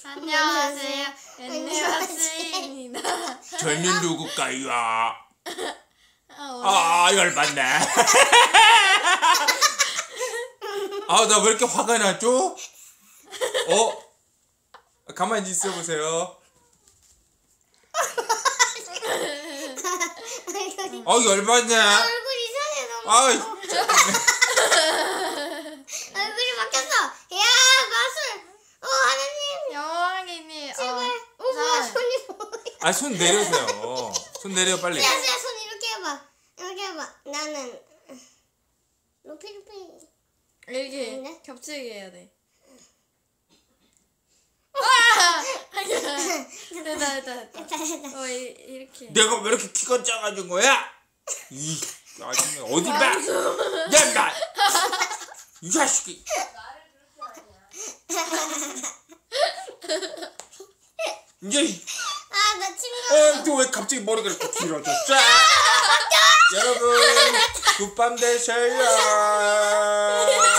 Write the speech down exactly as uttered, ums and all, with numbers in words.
안녕하세요. 애니버스입니다. 저는 누굴까요? 아, 열받네. 아, 나 왜 이렇게 화가 나죠? 어? 가만히 있어보세요. 아, 열받네. 얼굴 이상해 너무. 아, 얼굴이 바뀌었어. 야, 마술. 어, 하나님. 영왕이니. 제발. 어, 어, 뭐야, 난- 손이 뭐야. 아, 손 내려세요. 손 내려, 빨리. 야, 야, 손 이렇게 해봐. 이렇게 해봐. 나는 루피 루피. 이렇게 아닌데? 겹치게 해야 돼. 아! 됐다 됐다 됐다. 됐다 됐다. 어 이, 이렇게. 내가 왜 이렇게 키가 작아진 거야? 이, 아줌마, 어디 봐? 야, 나! 이 자식이. 이제, 아, 나 친구. 어, 또 왜 갑자기 머리가 이렇게 길어졌어? 여러분, 굿밤 되세요.